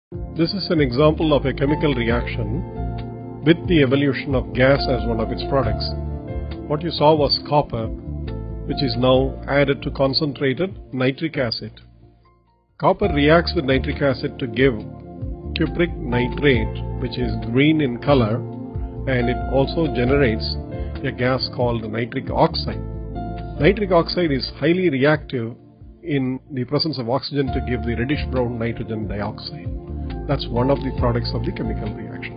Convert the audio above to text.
This is an example of a chemical reaction with the evolution of gas as one of its products. What you saw was copper, which is now added to concentrated nitric acid. Copper reacts with nitric acid to give cupric nitrate, which is green in color, and it also generates a gas called nitric oxide. Nitric oxide is highly reactive in the presence of oxygen to give the reddish brown nitrogen dioxide. That's one of the products of the chemical reaction.